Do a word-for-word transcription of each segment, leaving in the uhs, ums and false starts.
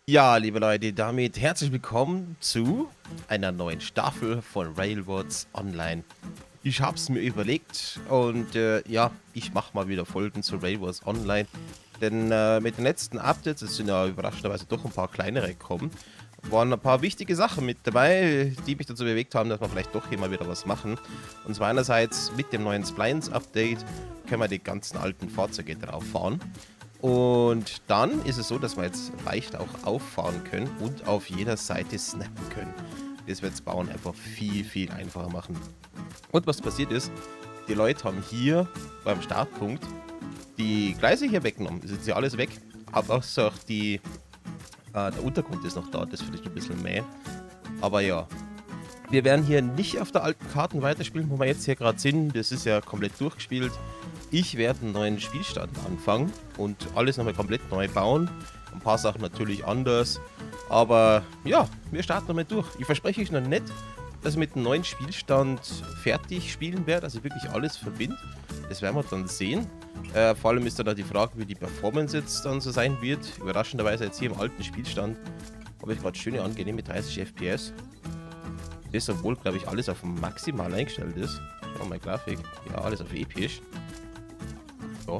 Ja, liebe Leute, damit herzlich willkommen zu einer neuen Staffel von Railroads Online. Ich habe es mir überlegt und äh, ja, ich mache mal wieder Folgen zu Railroads Online. Denn äh, mit den letzten Updates, es sind ja überraschenderweise doch ein paar kleinere gekommen, waren ein paar wichtige Sachen mit dabei, die mich dazu bewegt haben, dass wir vielleicht doch hier mal wieder was machen. Und zwar einerseits mit dem neuen Splines-Update können wir die ganzen alten Fahrzeuge drauf fahren. Und dann ist es so, dass wir jetzt leicht auch auffahren können und auf jeder Seite snappen können. Das wird das Bauen einfach viel, viel einfacher machen. Und was passiert ist, die Leute haben hier beim Startpunkt die Gleise hier weggenommen. Das ist jetzt ja alles weg. Aber auch die, äh, der Untergrund ist noch da, das finde ich ein bisschen mäh. Aber ja, wir werden hier nicht auf der alten Karten weiterspielen, wo wir jetzt hier gerade sind. Das ist ja komplett durchgespielt. Ich werde einen neuen Spielstand anfangen und alles nochmal komplett neu bauen. Ein paar Sachen natürlich anders. Aber ja, wir starten nochmal durch. Ich verspreche euch noch nicht, dass ich mit dem neuen Spielstand fertig spielen werde, also wirklich alles verbinde. Das werden wir dann sehen. Äh, vor allem ist dann auch die Frage, wie die Performance jetzt dann so sein wird. Überraschenderweise jetzt hier im alten Spielstand habe ich gerade schöne angenehme dreißig F P S. Das, obwohl, glaube ich, alles auf maximal eingestellt ist. Schau mal, Grafik. Ja, alles auf episch. So.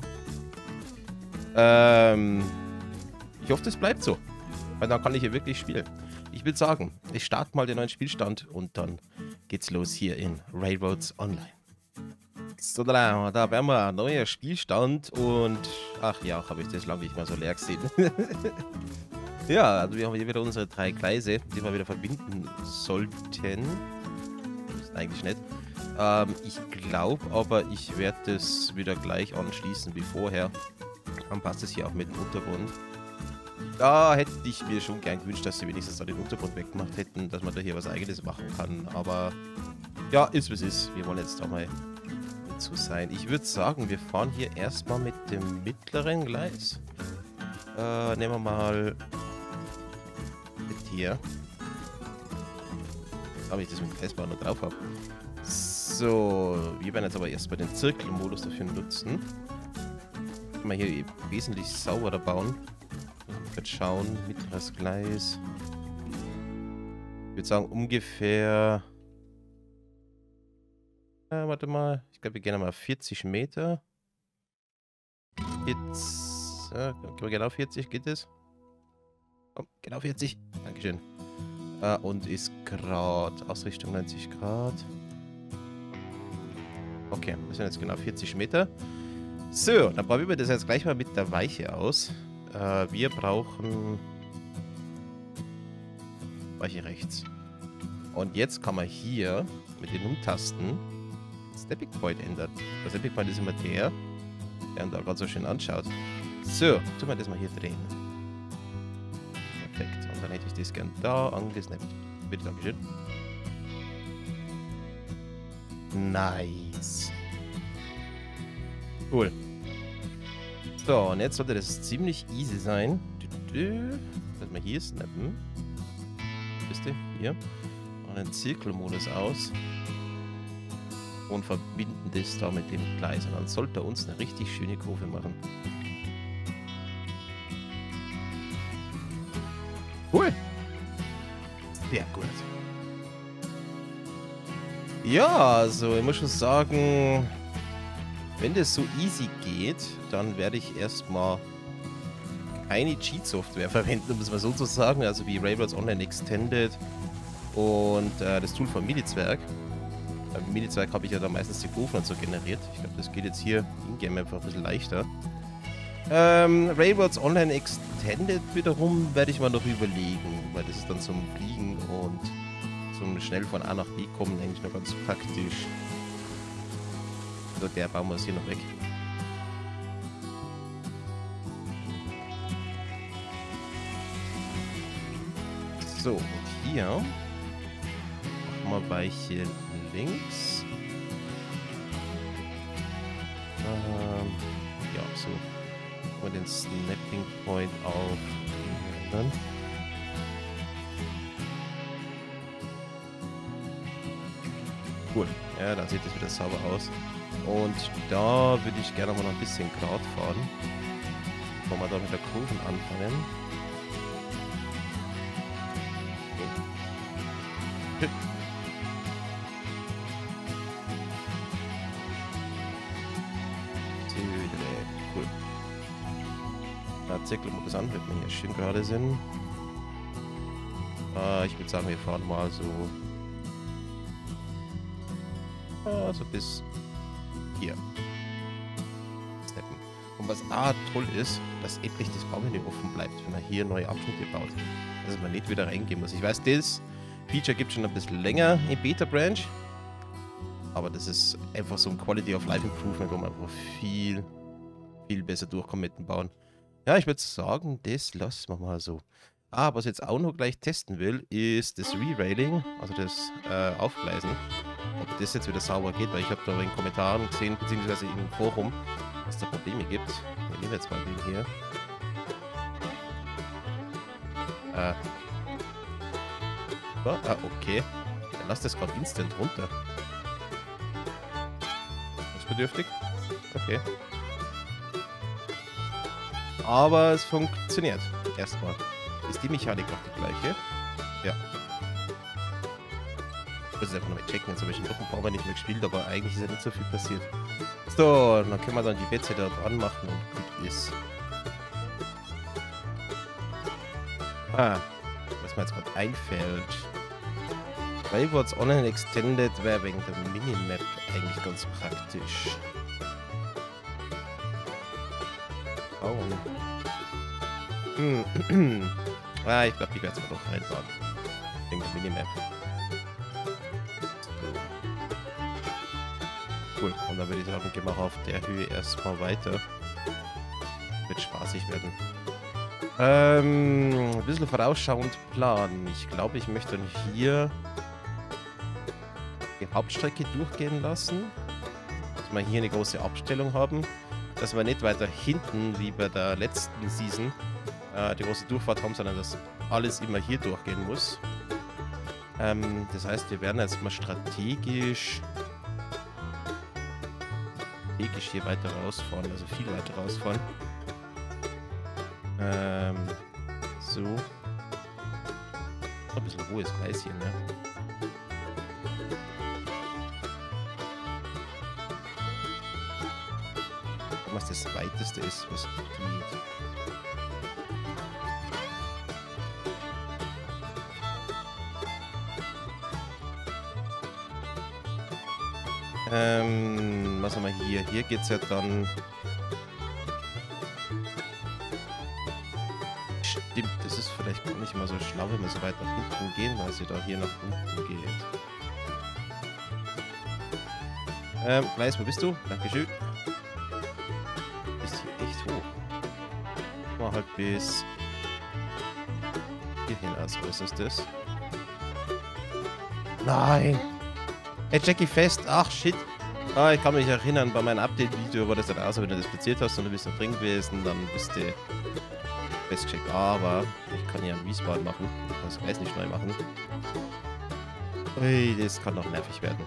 Ähm, ich hoffe, das bleibt so. Weil dann kann ich hier wirklich spielen. Ich würde sagen, ich starte mal den neuen Spielstand und dann geht's los hier in Railroads Online. So, da, da wären wir ein neuer Spielstand und ach ja, habe ich das lange nicht mehr so leer gesehen. Ja, also wir haben hier wieder unsere drei Gleise, die wir wieder verbinden sollten. Das ist eigentlich nicht. Ähm, ich glaube aber, ich werde das wieder gleich anschließen wie vorher. Dann passt es hier auch mit dem Untergrund. Da hätte ich mir schon gern gewünscht, dass sie wenigstens da den Untergrund weggemacht hätten, dass man da hier was Eigenes machen kann. Aber ja, ist wie es ist. Wir wollen jetzt da mal zu sein. Ich würde sagen, wir fahren hier erstmal mit dem mittleren Gleis. Äh, nehmen wir mal mit hier. Ob ich das mit dem Gleisbahn noch drauf habe. So, wir werden jetzt aber erstmal den Zirkelmodus dafür nutzen. Können wir hier wesentlich sauberer bauen. Jetzt schauen, mittleres Gleis. Ich würde sagen, ungefähr. Äh, warte mal. Ich glaube, wir gehen mal vierzig Meter. Jetzt. Äh, genau vierzig geht es. Oh, genau vierzig. Dankeschön. Äh, und ist gerade Ausrichtung neunzig Grad. Okay, das sind jetzt genau vierzig Meter. So, dann probieren wir das jetzt gleich mal mit der Weiche aus. Äh, wir brauchen Weiche rechts. Und jetzt kann man hier mit den Umtasten das Stepping Point ändern. Der Stepping Point ist immer der, der uns da gerade so schön anschaut. So, tun wir das mal hier drehen. Perfekt. Und dann hätte ich das gern da angesnappt. Bitte, Dankeschön. Nice. Cool. So, und jetzt sollte das ziemlich easy sein. Lass mal hier snappen. Wisst ihr? Hier. Und den Zirkelmodus aus. Und verbinden das da mit dem Gleis. Und dann sollte er uns eine richtig schöne Kurve machen. Cool. Sehr gut. Ja, also ich muss schon sagen, wenn das so easy geht, dann werde ich erstmal keine Cheat-Software verwenden, um es mal so zu sagen, also wie Railroads Online Extended und äh, das Tool von Milizwerg. Beim Milizwerg habe ich ja da meistens die Kurven und so generiert. Ich glaube, das geht jetzt hier in-game einfach ein bisschen leichter. Ähm, Railroads Online Extended wiederum werde ich mal noch überlegen, weil das ist dann zum Fliegen und zum schnell von A nach B kommen eigentlich noch ganz praktisch. So, der bauen wir es hier noch weg. So, und hier machen wir Weiche links. Ähm, ja, so. Machen wir den Snapping Point auf. Dann. Cool. Ja, dann sieht das wieder sauber aus. Und da würde ich gerne mal noch ein bisschen gerade fahren. Bevor wir da mit der Kurven anfangen. Cool. Na, zirkeln wir das an, wenn wir hier schön gerade sind. Äh, ich würde sagen, wir fahren mal so... Äh, so bis hier. Steppen. Und was auch toll ist, dass endlich das Baumenü offen bleibt, wenn man hier neue Abschnitte baut. Dass man nicht wieder reingehen muss. Ich weiß, das Feature gibt es schon ein bisschen länger in Beta Branch. Aber das ist einfach so ein Quality of Life Improvement, wo man einfach viel, viel besser durchkommt mit dem Bauen. Ja, ich würde sagen, das lassen wir mal so. Ah, was ich jetzt auch noch gleich testen will, ist das Re-Railing, also das äh, Aufgleisen. Ob das jetzt wieder sauber geht, weil ich habe da in den Kommentaren gesehen, beziehungsweise im Forum, dass es da Probleme gibt. Wir nehmen jetzt mal den hier. Äh. Oh, ah, okay. Dann lass das gerade instant runter. Bedürftig. Okay. Aber es funktioniert. Erstmal. Ist die Mechanik noch die gleiche? Ja. Ich muss es einfach noch mal checken. Jetzt habe ich noch ein paar Mal nicht mehr gespielt, aber eigentlich ist ja nicht so viel passiert. So, dann können wir dann die Plätze da dran machen und gut ist. Ah, was mir jetzt gerade einfällt. Railwords Online Extended wäre wegen der Minimap eigentlich ganz praktisch. Oh. Hm. Ah, ich glaube, die werden wir doch reinbauen. Wegen der Minimap. So. Cool. Und dann würde ich sagen, gehen wir auf der Höhe erstmal weiter. Wird spaßig werden. Ähm, ein bisschen vorausschauend planen. Ich glaube, ich möchte dann hier die Hauptstrecke durchgehen lassen, dass wir hier eine große Abstellung haben, dass wir nicht weiter hinten wie bei der letzten Season äh, die große Durchfahrt haben, sondern dass alles immer hier durchgehen muss. Ähm, das heißt, wir werden jetzt mal strategisch strategisch hier weiter rausfahren, also viel weiter rausfahren. Ähm, so. Ein bisschen hohes Gleis hier, ne? Was das weiteste ist, was geht. Ähm, was haben wir hier? Hier geht es ja dann... Stimmt, das ist vielleicht gar nicht mal so schlau, wenn wir so weit nach hinten gehen, weil sie da hier nach unten geht. Ähm, Gleis, wo bist du? Dankeschön. Mal halt bis hierhin, also ist es das? Nein! Hey, Jackie fest! Ach, shit! Ah, ich kann mich erinnern, bei meinem Update-Video war das dann aus, wenn du das platziert hast und du bist da drin gewesen, dann bist du festgecheckt. Aber ich kann ja ein Respawn machen. Ich kann das Gleis nicht neu machen. Ui, das kann noch nervig werden.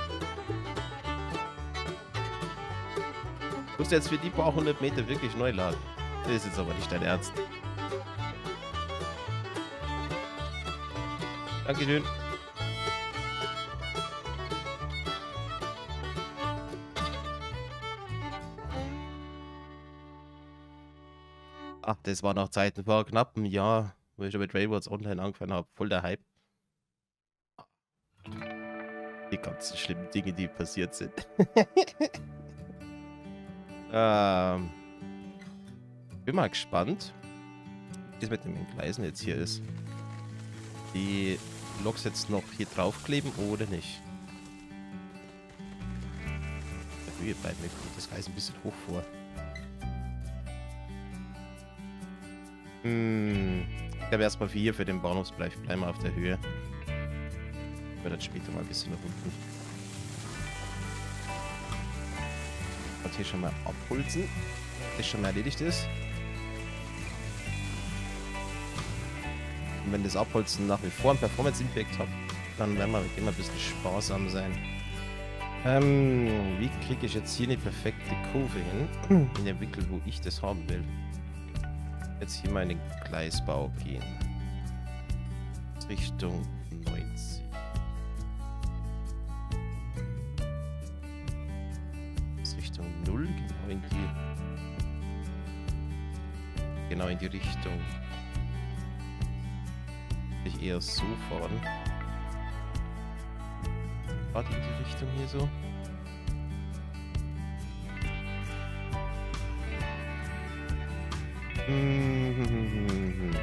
Du musst jetzt für die paar hundert Meter wirklich neu laden. Das ist jetzt aber nicht dein Ernst. Dankeschön. Ach, das war noch Zeiten vor knapp einem Jahr, wo ich schon mit Railwords Online angefangen habe. Voll der Hype. Die ganzen schlimmen Dinge, die passiert sind. ähm... Bin mal gespannt, wie es mit den Gleisen jetzt hier ist. Die Loks jetzt noch hier draufkleben oder nicht. Der Höhe bleibt mir kommt das Gleis ein bisschen hoch vor. Hm. Ich glaube erstmal für hier für den Bahnhofsbereich bleiben wir auf der Höhe. Ich werde dann später mal ein bisschen nach unten. Und hier schon mal abholzen. Das schon mal erledigt ist. Und wenn das Abholzen nach wie vor einen Performance-Impact hat, dann werden wir immer ein bisschen sparsam sein. Ähm, wie kriege ich jetzt hier eine perfekte Kurve hin? In dem Winkel, wo ich das haben will. Jetzt hier mal in den Gleisbau gehen. Richtung neunzig. in die genau in die Richtung. Ich eher so fahren. Gerade in die Richtung hier so. Mhm.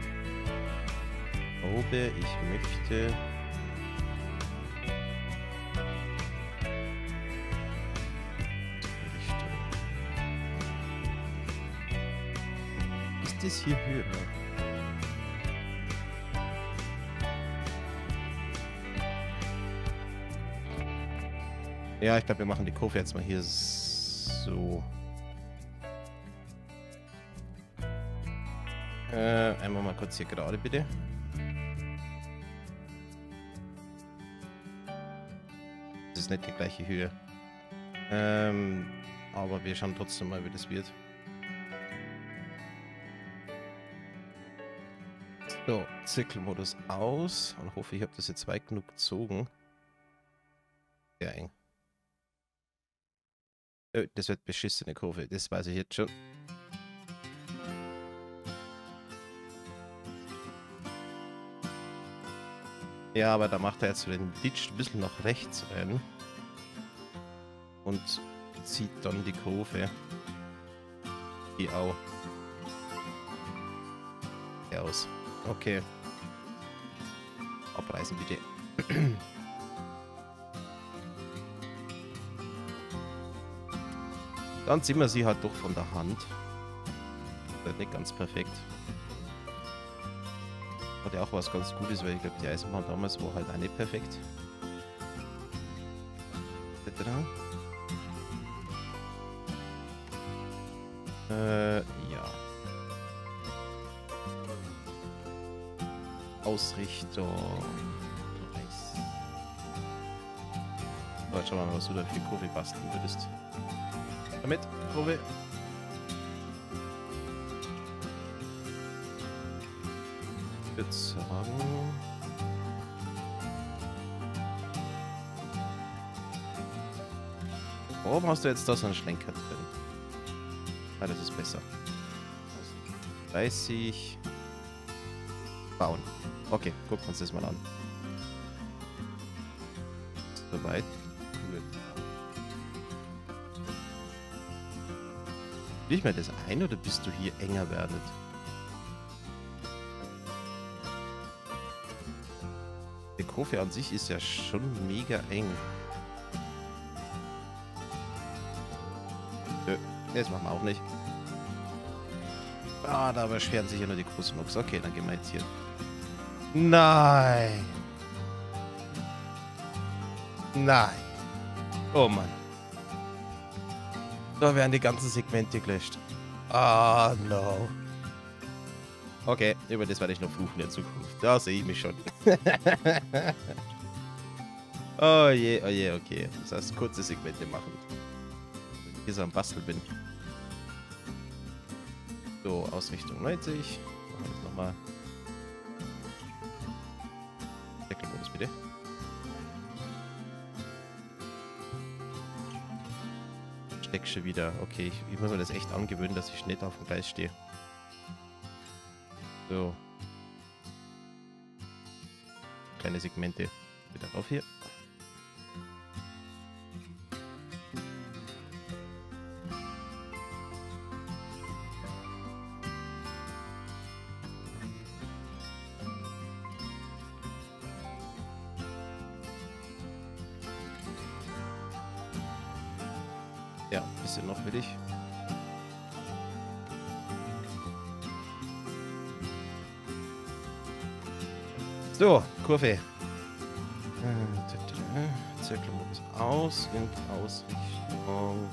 Ich glaube, ich möchte das hier höher? Ja, ich glaube, wir machen die Kurve jetzt mal hier so. Äh, einmal mal kurz hier gerade, bitte. Das ist nicht die gleiche Höhe. Ähm, aber wir schauen trotzdem mal, wie das wird. So, Zirkelmodus aus. Und hoffe, ich habe das jetzt weit genug gezogen. Sehr eng. Oh, das wird beschissene Kurve, das weiß ich jetzt schon. Ja, aber da macht er jetzt so den Ditch ein bisschen nach rechts rein. Und zieht dann die Kurve. Die auch. Ja, aus. Okay. Abreißen bitte. Dann ziehen wir sie halt doch von der Hand. Das ist nicht ganz perfekt. Hat ja auch was ganz Gutes, weil ich glaube, die Eisenbahn damals war halt auch nicht perfekt. Äh, ja. Ausrichtung. So, jetzt schauen wir mal, was du da für Kurve basteln würdest. Damit, Kurve. Ich würde sagen... Warum hast du jetzt da so einen Schlenker drin? Ah, das ist besser. dreißig. Bauen. Okay, gucken wir uns das mal an. Soweit. Cool. Will ich mir das ein oder bist du hier enger werdet? Die Kurve an sich ist ja schon mega eng. Nö, das machen wir auch nicht. Ah, da beschweren sich ja nur die großen Lux. Okay, dann gehen wir jetzt hier. Nein. Nein. Oh Mann. Da werden die ganzen Segmente gelöscht. Ah, oh, no. Okay, über das werde ich noch fluchen in Zukunft. Da sehe ich mich schon. Oh je, oh je, okay. Das heißt, kurze Segmente machen. Wenn ich hier so am Bastel bin. So, Ausrichtung neunzig. Machen wir das nochmal. Deckelmodus bitte. Steck schon wieder. Okay, ich, ich muss mir das echt angewöhnen, dass ich nicht auf dem Gleis stehe. So. Kleine Segmente. Wieder rauf hier. Ja, ein bisschen noch will ich. So, Kurve. Zirkelmodus aus und Ausrichtung.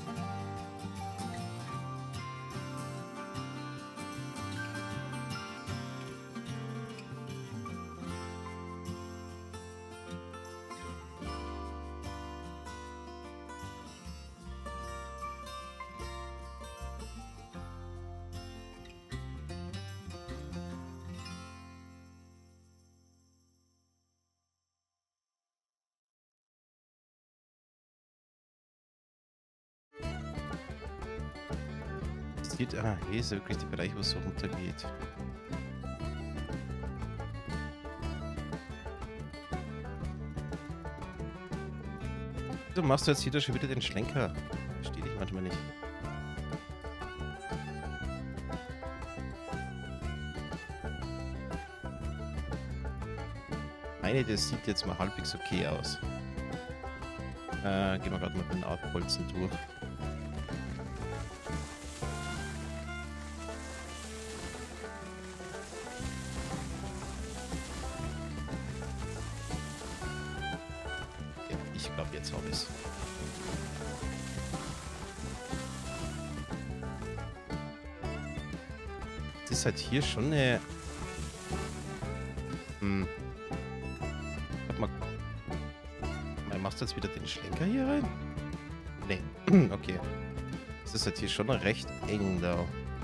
Sieht, ah, hier ist wirklich der Bereich, wo es so runtergeht. Du machst jetzt hier schon wieder den Schlenker. Verstehe ich manchmal nicht. Eine, das sieht jetzt mal halbwegs okay aus. Äh, gehen wir gerade mal mit den Artbolzen durch. Okay, ich glaube, jetzt habe ich es. Es ist halt hier schon eine... Hm. Machst du jetzt wieder den Schlenker hier rein? Nee. Okay. Es ist halt hier schon recht eng da.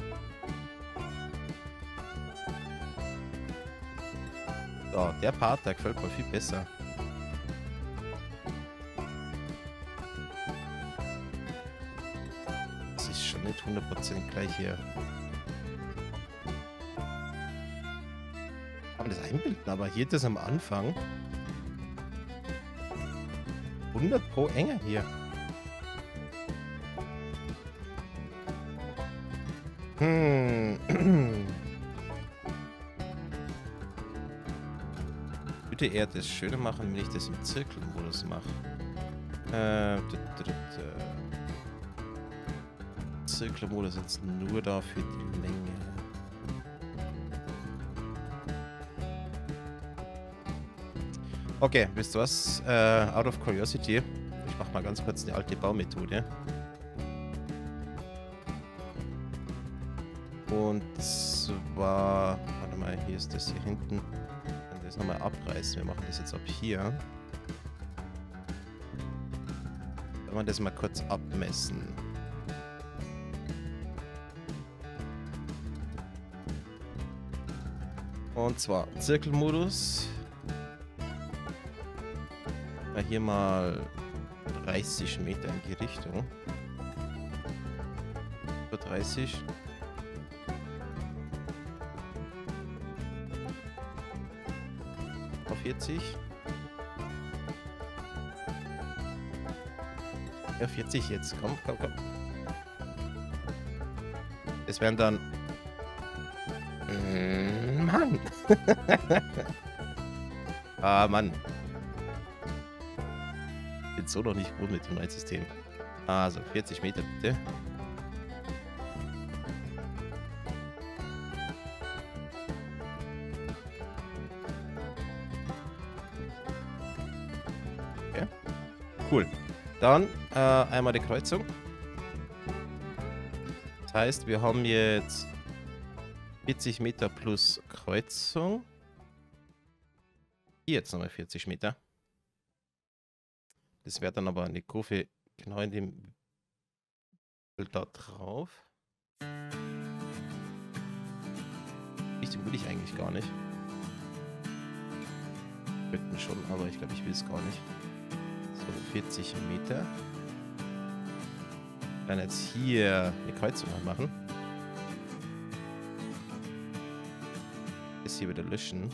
So, der Part, der gefällt mir viel besser. Das ist schon nicht hundert Prozent gleich hier. Kann man das einbilden, aber hier das am Anfang. hundert pro enger hier. Hm. Bitte eher das schöner machen, wenn ich das im Zirkelmodus mache. Äh, Zirkelmodus jetzt nur da für die Länge. Okay, wisst ihr was? Äh, out of curiosity. Ich mach mal ganz kurz eine alte Baumethode. Und zwar... Warte mal, hier ist das hier hinten. Ich kann das nochmal abreißen. Wir machen das jetzt ab hier. Wenn wir das mal kurz abmessen. Und zwar Zirkelmodus. Hier mal dreißig Meter in die Richtung. Über dreißig. Auf vierzig. Ja, vierzig jetzt. Komm, komm, komm. Es wären dann... Mm, Mann! Ah, Mann. So noch nicht gut mit dem neuen System. Also vierzig Meter bitte. Okay. Cool. Dann äh, einmal die Kreuzung. Das heißt, wir haben jetzt vierzig Meter plus Kreuzung. Hier jetzt nochmal vierzig Meter. Das wäre dann aber eine Kurve genau in dem Bild da drauf. Richtung will ich eigentlich gar nicht. Könnten schon, aber ich glaube, ich will es gar nicht. So, vierzig Meter. Dann jetzt hier eine Kreuzung machen. Das hier wieder löschen.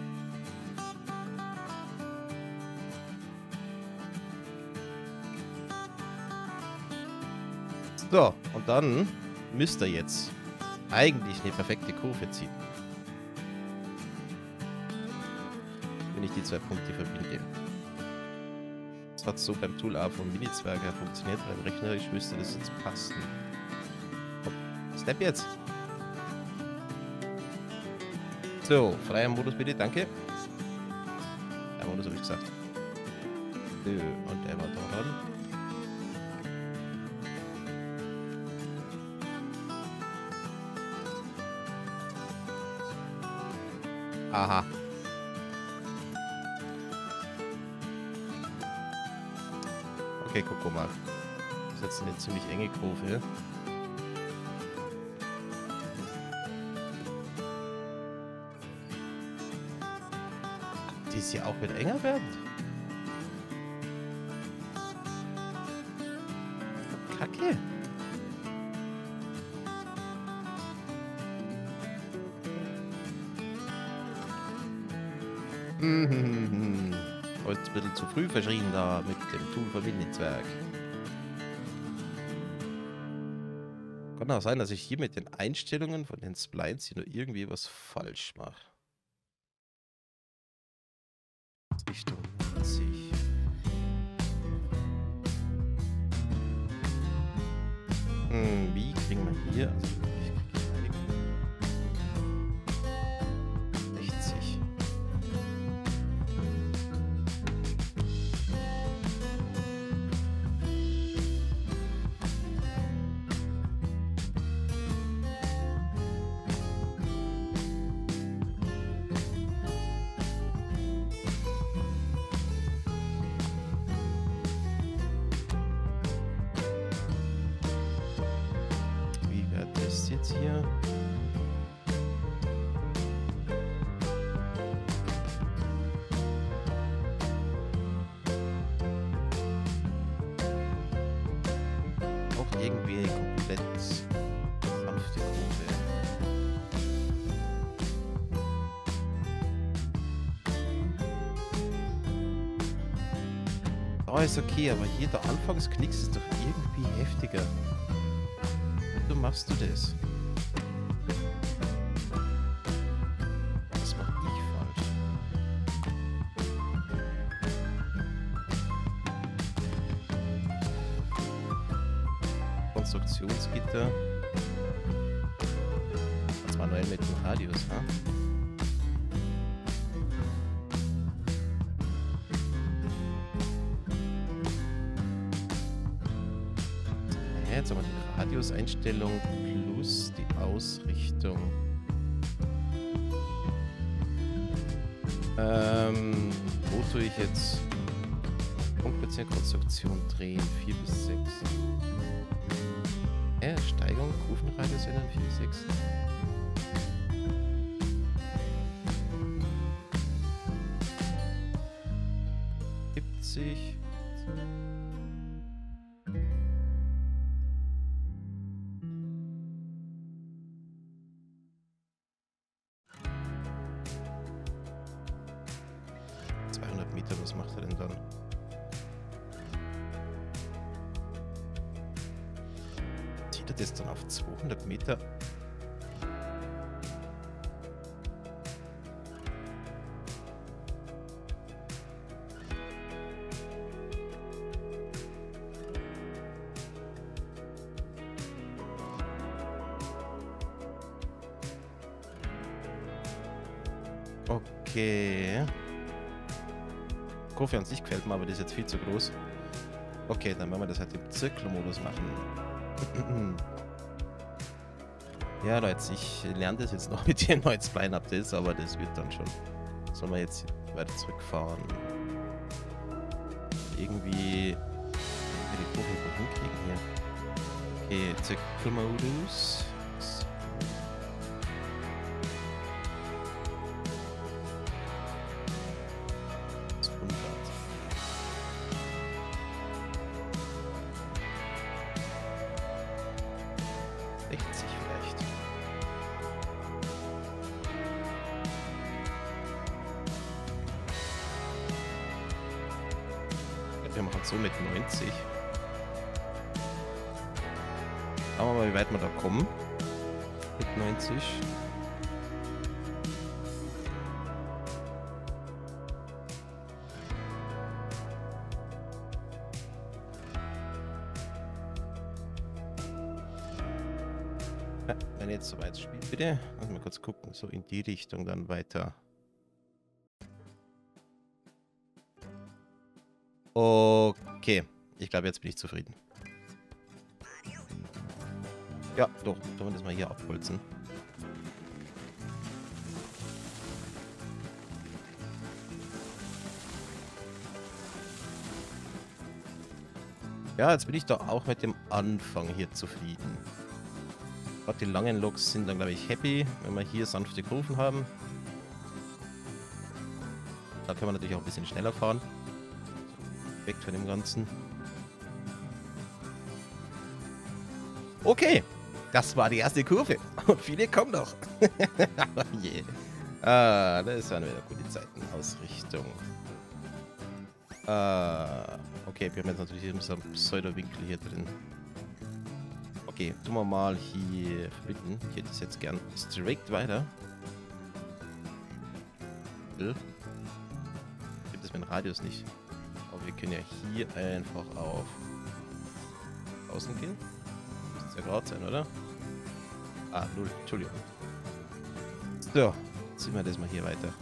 So, und dann müsst ihr jetzt eigentlich eine perfekte Kurve ziehen. Wenn ich die zwei Punkte verbinde. Das hat so beim Tool A vom Mini-Zwerger funktioniert, weil rechnerisch müsste das jetzt passen. Hopp. Step jetzt. So, freier Modus bitte, danke. Der Modus habe ich gesagt. So, und der war da dran. Aha. Okay, guck mal. Das ist jetzt eine ziemlich enge Kurve. Die ist ja auch wieder enger werden. Kacke. Mhm. Heute ein bisschen zu früh verschrien da mit dem Tool-Verbindnetzwerk. Kann auch sein, dass ich hier mit den Einstellungen von den Splines hier nur irgendwie was falsch mache. Richtung neunzig. Hm, wie kriegen wir hier? Also sechzig. Jetzt hier. Auch irgendwie komplett sanfte Kurve. Da ist okay, aber hier der Anfangsknicks ist doch irgendwie heftiger. Wie machst du das? Was mach ich falsch? Konstruktionsgitter. Das war neun mit dem Radius, ha? Jetzt haben wir die Radiuseinstellung plus die Ausrichtung. Ähm, wo tue ich jetzt Punktbezirk Konstruktion drehen? vier bis sechs. Äh, Steigung, Kurvenradius ändern, vier bis sechs. siebzig. zweihundert Meter, was macht er denn dann? Zieht er das dann auf zweihundert Meter? Okay. Kurve an sich gefällt mir, aber das ist jetzt viel zu groß. Okay, dann werden wir das halt im Zirkelmodus machen. Ja, Leute, ich lerne das jetzt noch mit den neuen Spline-Updates, aber das wird dann schon. Sollen wir jetzt weiter zurückfahren? Irgendwie die Kurve hinkriegen hier. Okay, Zirkelmodus. sechzig vielleicht. Wir machen so mit neunzig. Schauen wir mal, wie weit wir da kommen. Mit neunzig. Wenn jetzt soweit spielt, bitte. Lass mal kurz gucken, so in die Richtung dann weiter. Okay, ich glaube, jetzt bin ich zufrieden. Ja, doch, sollen wir das mal hier abholzen. Ja, jetzt bin ich doch auch mit dem Anfang hier zufrieden. Gerade die langen Loks sind dann, glaube ich, happy, wenn wir hier sanfte Kurven haben. Da können wir natürlich auch ein bisschen schneller fahren. Weg von dem Ganzen. Okay, das war die erste Kurve. Und viele kommen noch. Yeah. Ah, das waren wieder gute Zeiten. Ausrichtung. Ah, okay, wir haben jetzt natürlich eben so einen Pseudo-Winkel hier drin. Okay, tun wir mal hier verbinden. Ich hätte es jetzt gern straight weiter. Gibt es meinen Radius nicht. Aber wir können ja hier einfach auf außen gehen. Müsste ja gerade sein, oder? Ah, null. Entschuldigung. So, ziehen wir das mal hier weiter.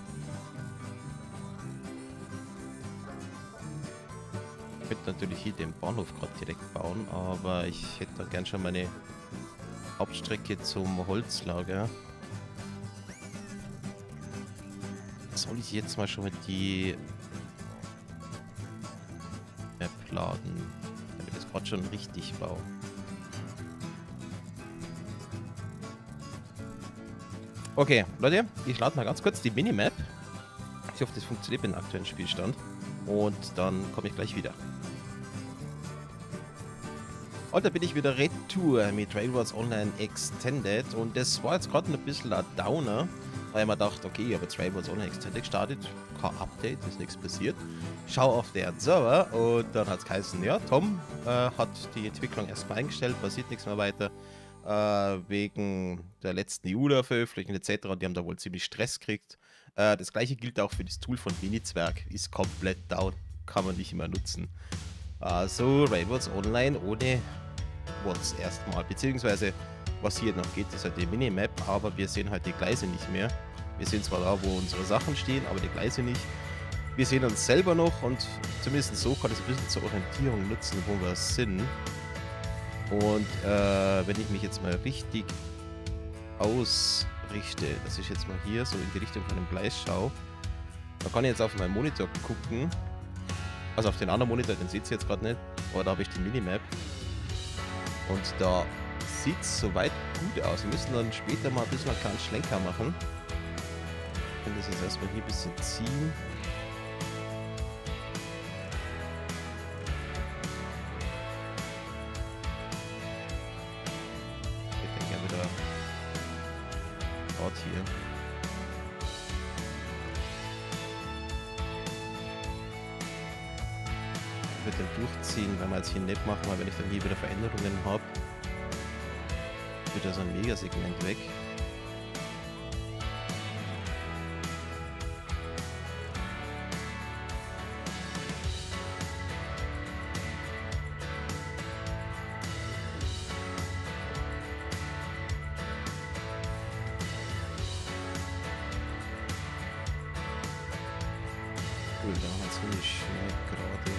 Ich könnte natürlich hier den Bahnhof gerade direkt bauen, aber ich hätte da gern schon meine Hauptstrecke zum Holzlager. Soll ich jetzt mal schon mal die Map laden, damit ich das gerade schon richtig baue? Okay, Leute, ich lade mal ganz kurz die Minimap. Ich hoffe, das funktioniert mit dem aktuellen Spielstand. Und dann komme ich gleich wieder. Und da bin ich wieder retour mit Railroads Online Extended. Und das war jetzt gerade ein bisschen ein Downer, weil ich mir dachte, okay, ich habe jetzt Railroads Online Extended gestartet. Kein Update, ist nichts passiert. Schau auf deren Server und dann hat es geheißen, ja, Tom äh, hat die Entwicklung erstmal eingestellt, passiert nichts mehr weiter. Äh, wegen der letzten E U-Veröffentlichung et cetera. Und die haben da wohl ziemlich Stress gekriegt. Äh, das gleiche gilt auch für das Tool von Minizwerg. Ist komplett down. Kann man nicht mehr nutzen. Also Railroads Online ohne Mods erstmal. Beziehungsweise, was hier noch geht, ist halt die Minimap. Aber wir sehen halt die Gleise nicht mehr. Wir sehen zwar da, wo unsere Sachen stehen, aber die Gleise nicht. Wir sehen uns selber noch und zumindest so kann ich es ein bisschen zur Orientierung nutzen, wo wir sind. Und äh, wenn ich mich jetzt mal richtig ausrichte, dass ich jetzt mal hier so in die Richtung von dem Gleis schaue, dann kann ich jetzt auf meinen Monitor gucken. Also auf den anderen Monitor, den seht ihr jetzt gerade nicht, aber da habe ich die Minimap. Und da sieht es soweit gut aus. Wir müssen dann später mal ein bisschen einen kleinen Schlenker machen. Ich kann das jetzt erstmal hier ein bisschen ziehen. Hier. Ich würde den durchziehen, wenn wir jetzt hier nicht machen, weil wenn ich dann hier wieder Veränderungen habe, wird da so ein Megasegment weg. Cool, da haben wir ziemlich schnell gerade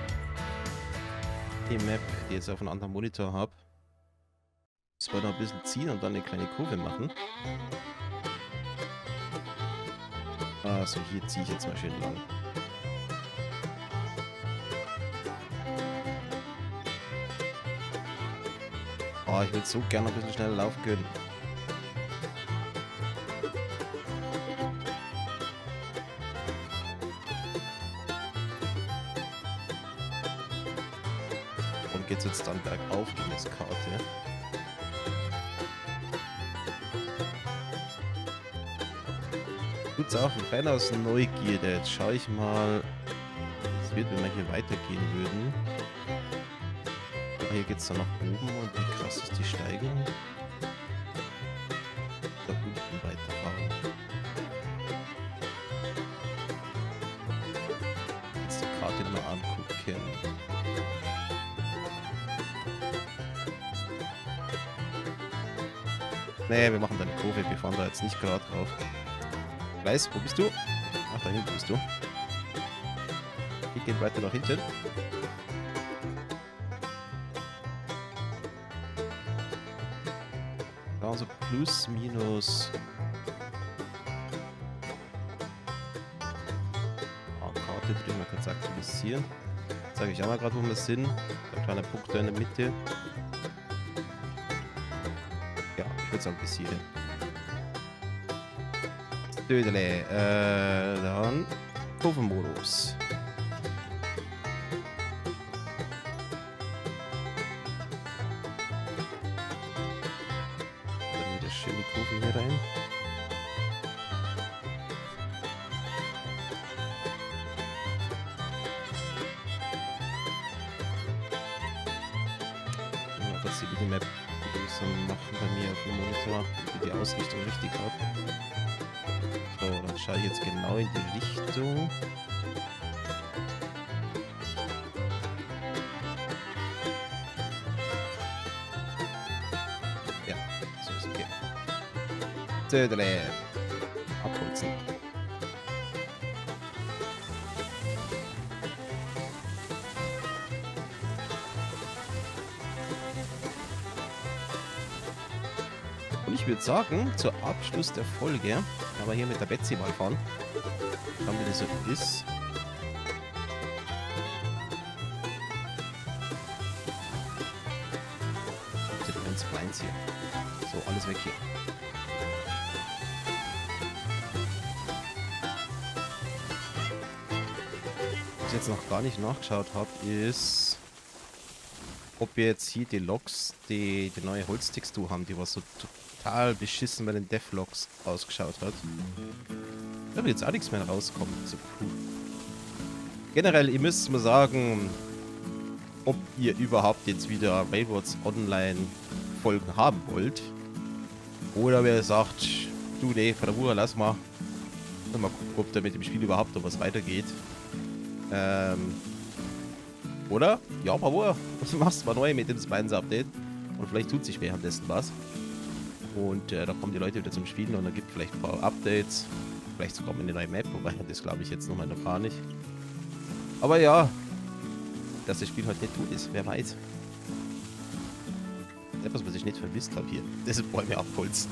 die Map, die ich jetzt auf einem anderen Monitor habe. Das war noch ein bisschen ziehen und dann eine kleine Kurve machen. Also hier ziehe ich jetzt mal schön lang. Oh, ich würde so gerne ein bisschen schneller laufen können. Und geht's jetzt dann bergauf in das Karte. Tut's auch ein rein aus Neugierde. Jetzt schaue ich mal, wie es wird, wenn wir hier weitergehen würden. Hier geht es dann nach oben und wie krass ist die Steigung? Da unten weiterfahren. Jetzt die Karte mal angucken. Nee, wir machen da eine Kurve, wir fahren da jetzt nicht gerade drauf. Gleis, wo bist du? Ach, da hinten bist du. Wir gehen weiter nach hinten. Also plus, minus. Ah, Karte drüben, man kann es aktualisieren. Jetzt sage ich auch mal gerade, wo wir sind. Der kleine Punkt da in der Mitte. Ja, ich würde sagen bis hierhin. Dödele, äh, dann Kurvenmodus. Dann wieder schön die Kurven hier rein. machen bei mir auf dem Monitor, damit ich die Ausrichtung richtig habe. So, dann schaue ich jetzt genau in die Richtung. Ja, so ist okay. Zödele. Abholzen. Und ich würde sagen, zur Abschluss der Folge, aber hier mit der Betsy mal fahren. Schauen, wie das so ist. Ganz kleins hier. So, alles weg hier. Was ich jetzt noch gar nicht nachgeschaut habe, ist, ob wir jetzt hier die Loks, die, die neue Holztextur haben, die was so total beschissen bei den Devlogs ausgeschaut hat. Da wird jetzt auch nichts mehr rauskommen. So cool. Generell, ihr müsst mal sagen, ob ihr überhaupt jetzt wieder Railwords Online Folgen haben wollt. Oder wer sagt, du, nee, von der Uhr lass mal. Mal gucken, ob da mit dem Spiel überhaupt noch was weitergeht. Ähm. Oder? Ja, Bravo, was machst du mal neu mit dem Spines-Update? Und vielleicht tut sich währenddessen was. Und äh, da kommen die Leute wieder zum Spielen und dann gibt es vielleicht ein paar Updates. Vielleicht sogar mal eine neue Map, wobei das glaube ich jetzt nochmal noch gar nicht. Aber ja, dass das Spiel halt nicht tot ist, wer weiß. Etwas, was ich nicht verwisst habe hier. Das sind Bäume abholzen.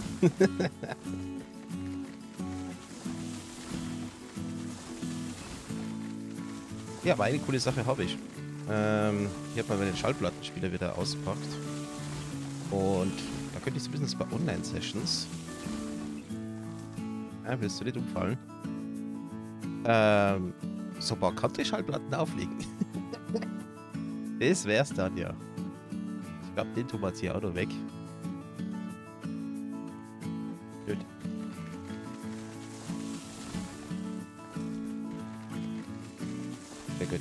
Ja, aber eine coole Sache habe ich. Ähm, ich habe mal meinen Schallplattenspieler wieder ausgepackt. Und da könnte ich zumindest bei Online-Sessions. Ja, willst du nicht umfallen? Ähm, so ein paar Country-Schallplatten auflegen. Das wär's dann, ja. Ich glaube, den tun wir jetzt hier auch noch weg. Gut. Sehr gut.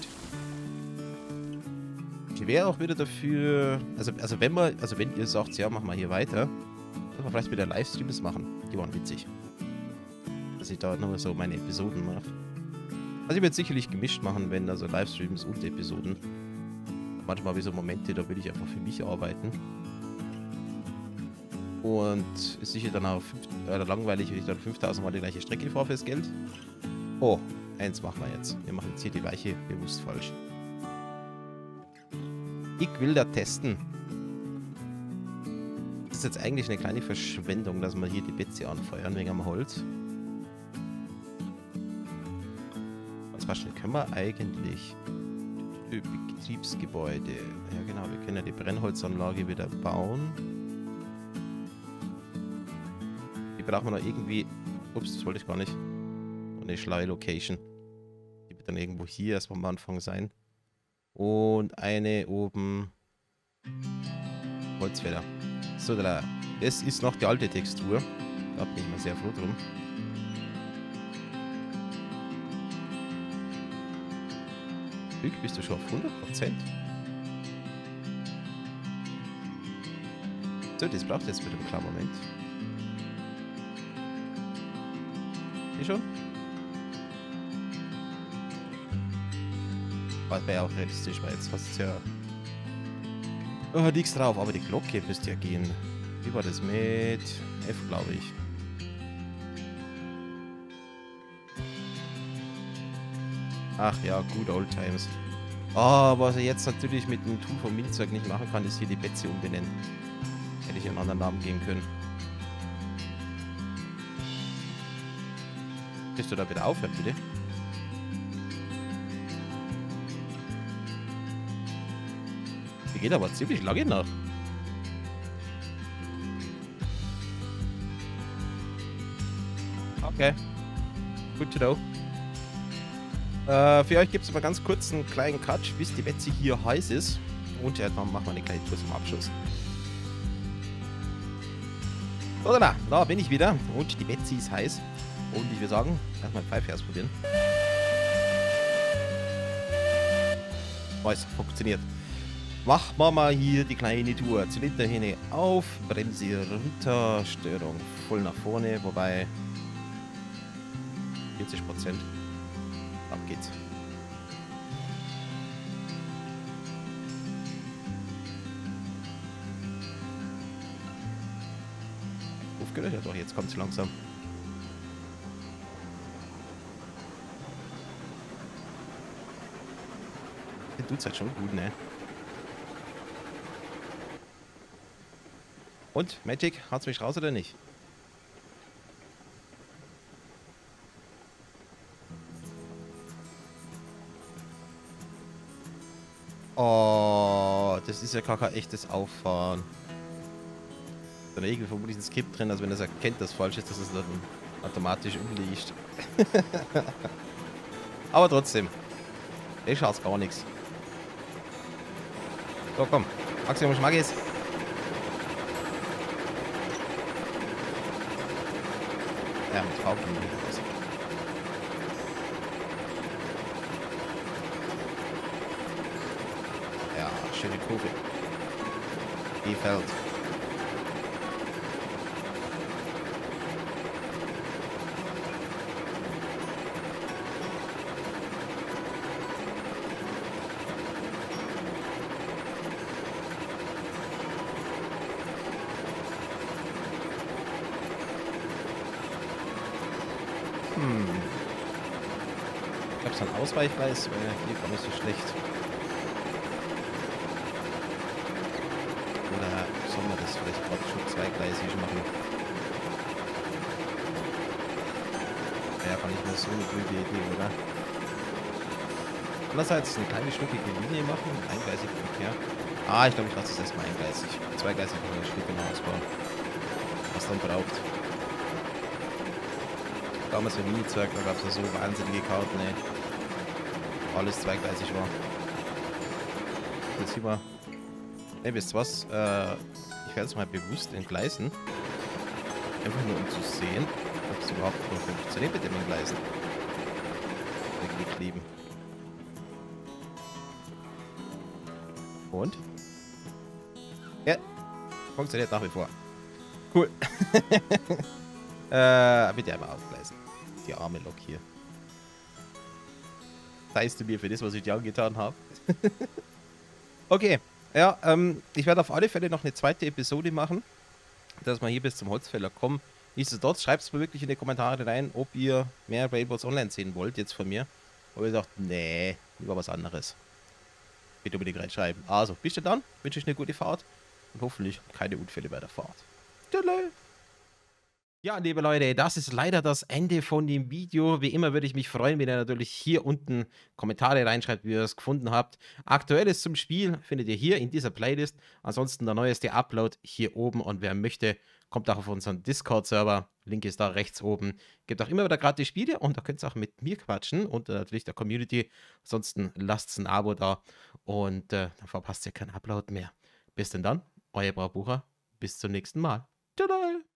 Ich wäre auch wieder dafür, also, also wenn man, also wenn ihr sagt, ja, machen wir hier weiter, können wir vielleicht wieder Livestreams machen. Die waren witzig. Dass ich da noch so meine Episoden mache. Also ich werde sicherlich gemischt machen, wenn also Livestreams und Episoden. Manchmal habe ich so Momente, da will ich einfach für mich arbeiten. Und ist sicher dann auch fünf, äh, langweilig, wenn ich dann fünftausend Mal die gleiche Strecke fahre fürs Geld. Oh, eins machen wir jetzt. Wir machen jetzt hier die Weiche bewusst falsch. Ich will da testen. Das ist jetzt eigentlich eine kleine Verschwendung, dass wir hier die Betsy anfeuern wegen am Holz. Was wahrscheinlich können wir eigentlich... Betriebsgebäude. Ja genau, wir können ja die Brennholzanlage wieder bauen. Die brauchen wir noch irgendwie... Ups, das wollte ich gar nicht. Eine schlaue Location. Die wird dann irgendwo hier erstmal am Anfang sein. Und eine oben... Holzfäller. So, da. Das ist noch die alte Textur. Da bin ich mal sehr froh drum. Bist du schon auf hundert Prozent? So, das braucht jetzt wieder einen kleinen Moment. Hier schon? War ja auch realistisch, weil jetzt hast du ja... Oh, nichts drauf, aber die Glocke müsste ja gehen. Wie war das mit F, glaube ich. Ach ja, good old times. Oh, was er jetzt natürlich mit dem Tool vom Minzeug nicht machen kann, ist hier die Betsy umbenennen. Hätte ich einen anderen Namen geben können. Willst du da bitte aufhören, bitte? Die geht aber ziemlich lange nach. Okay. Good to know. Äh, für euch gibt es aber ganz kurz einen kleinen Cut, bis die Betsy hier heiß ist. Und ja, dann machen wir eine kleine Tour zum Abschluss. So, da, da bin ich wieder. Und die Betsy ist heiß. Und ich würde sagen, erstmal Pfeife ausprobieren. Weiß, funktioniert. Machen wir mal hier die kleine Tour. Zylinderhähne auf, Bremse runter, Steuerung voll nach vorne, wobei vierzig Prozent. Ab geht's. Aufgehört, ja doch, jetzt kommt's langsam. Der tut's halt schon gut, ne? Und, Magic, haut's mich raus oder nicht? Oh, das ist ja gar kein echtes Auffahren. Da ist irgendwie vermutlich ein Skript drin, also wenn das erkennt, dass falsch ist, dass es dann automatisch umliegt. Aber trotzdem. Ich schaff's gar nichts. So, komm. Maximum Schmackes. Ja, mit V. Ja, schöne Kurve. Gefällt. Hm. Ich habe so einen Ausweichgleis, weil hier gar nicht so schlecht. Oder soll man das vielleicht gerade schon zweigleisig machen? Ja, kann ich mir so eine gute Idee, oder? Andererseits eine kleine stückige Linie machen, eingleisigen Verkehr. Ah, ich glaube, ich lasse es erstmal eingleisig. Zweigleisig kann ich später noch ausbauen. Was dann braucht. Damals für Mini-Zeug, da gab es ja so wahnsinnige Karten, ey. Alles zweigleisig war. Jetzt hier mal. Ne, wisst ihr was? Äh, ich werde es mal bewusst entgleisen. Einfach nur um zu sehen, ob es überhaupt noch funktioniert mit dem Entgleisen. Irgendwie kleben. Und? Ja, funktioniert nach wie vor. Cool. äh, bitte einmal aufgleisen. Die arme Lok hier. Zeigst du mir für das, was ich dir angetan habe? Okay. Ja, ähm, ich werde auf alle Fälle noch eine zweite Episode machen, dass wir hier bis zum Holzfäller kommen. Nichtsdestotrotz, schreibt es mir wirklich in die Kommentare rein, ob ihr mehr Railbots Online sehen wollt, jetzt von mir. Oder ihr sagt, nee, lieber was anderes. Bitte unbedingt reinschreiben. Also, bis dann, wünsche ich eine gute Fahrt und hoffentlich keine Unfälle bei der Fahrt. Tschüss. Ja, liebe Leute, das ist leider das Ende von dem Video. Wie immer würde ich mich freuen, wenn ihr natürlich hier unten Kommentare reinschreibt, wie ihr es gefunden habt. Aktuelles zum Spiel findet ihr hier in dieser Playlist. Ansonsten der neueste Upload hier oben. Und wer möchte, kommt auch auf unseren Discord-Server. Link ist da rechts oben. Gibt auch immer wieder gratis Spiele und da könnt ihr auch mit mir quatschen und äh, natürlich der Community. Ansonsten lasst ein Abo da und äh, dann verpasst ihr keinen Upload mehr. Bis denn dann, euer Braubucher. Bis zum nächsten Mal. Tschüss.